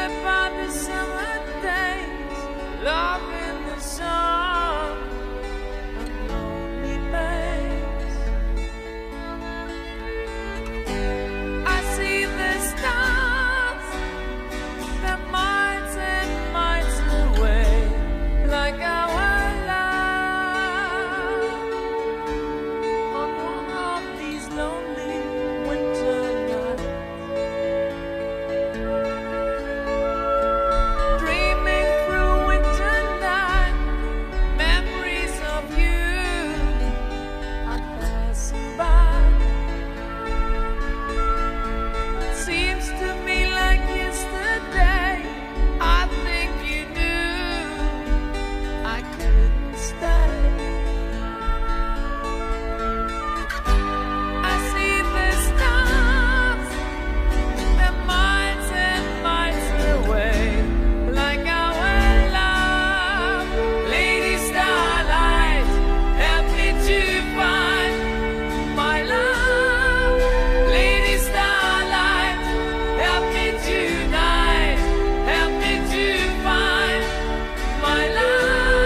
by the summer days, love in the sun, a lonely place. I see the stars, they're miles and miles away, like our love, on one of these lonely winter nights. Dreaming through winter night, memories of you are passing by. Seems to me like yesterday, I think you knew I couldn't stay. I see the stars, they're miles and miles away, like our love. Lady Starlight, help me to find my love. Lady Starlight, help me tonight, help me to find my love.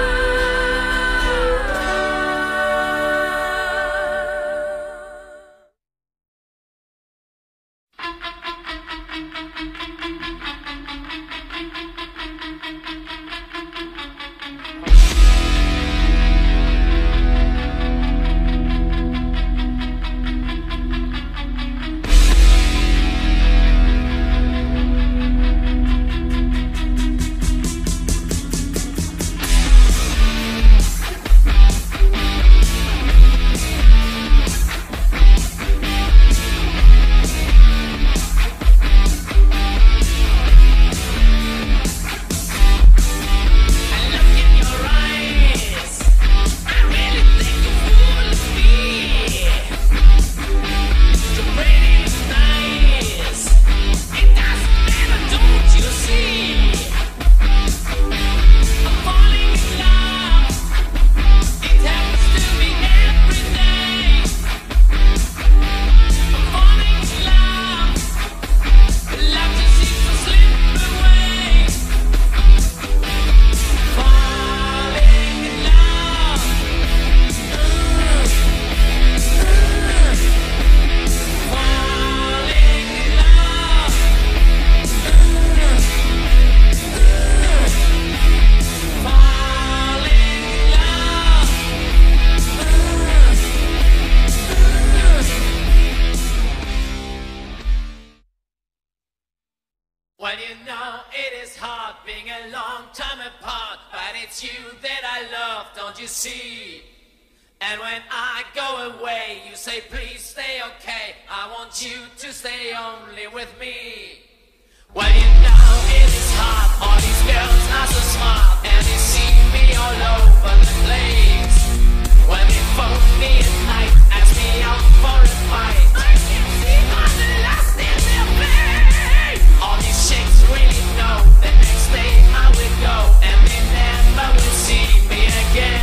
Well, you know it is hard being a long time apart, but it's you that I love, don't you see? And when I go away, you say please stay okay, I want you to stay only with me. Well, you know it is hard, all these girls are so smart, and they see me all over the place. When they phone me at night, ask me out for a fight, I can see all the lust in their face. All these chicks really know the next day I will go, and they never will see me again.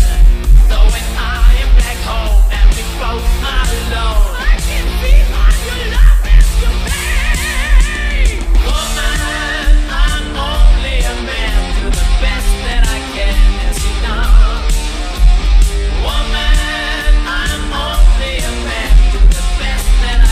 So when I am back home and we both are alone, I can feel all your love and your pain. Woman, I'm only a man, do the best that I can, as you know. Woman, I'm only a man, do the best that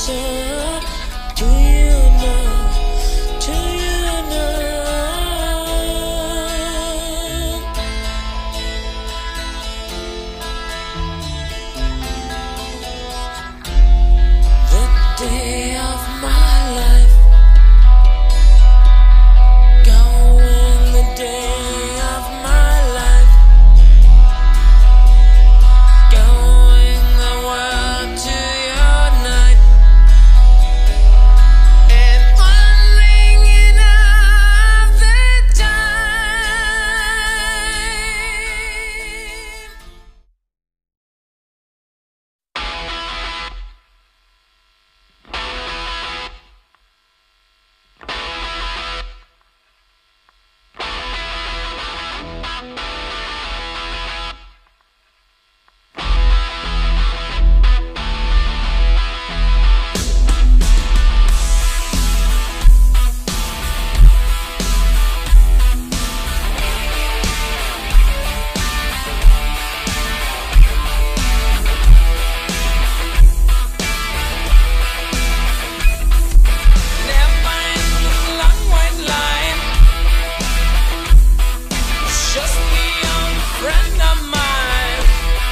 answer. Do you know? Do you know? The day of my life, going the day of my life, going the world to your night, and one ringing of the time. Never ending long white line, just the young friend of mine.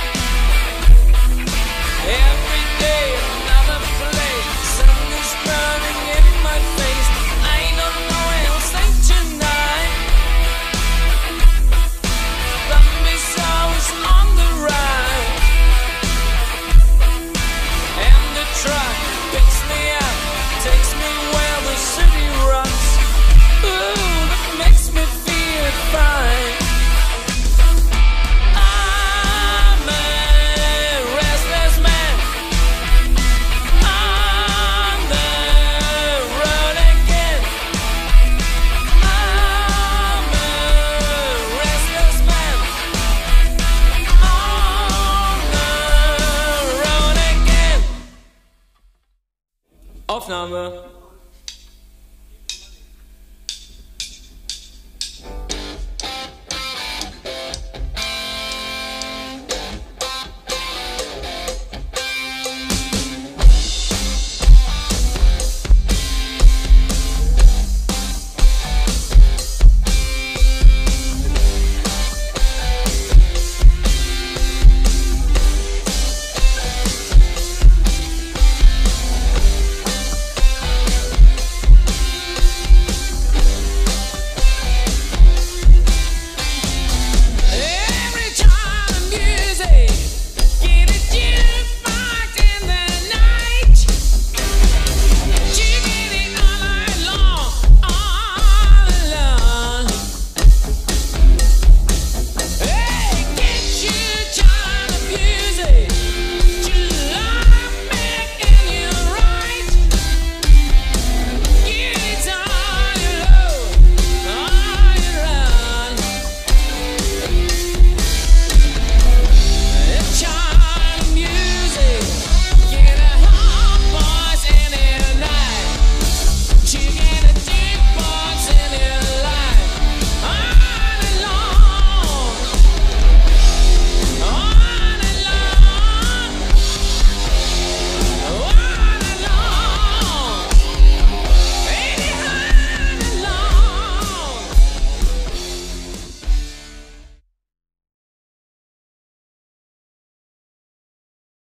Every day another place, sun is burning in my face. I don't know where sleep tonight. Zombies always on the ride, and the truck picks me up, takes me where the city runs. Ooh, that makes me feel fine. I'm a restless man on the road again. I'm a restless man on the road again. Aufnahme.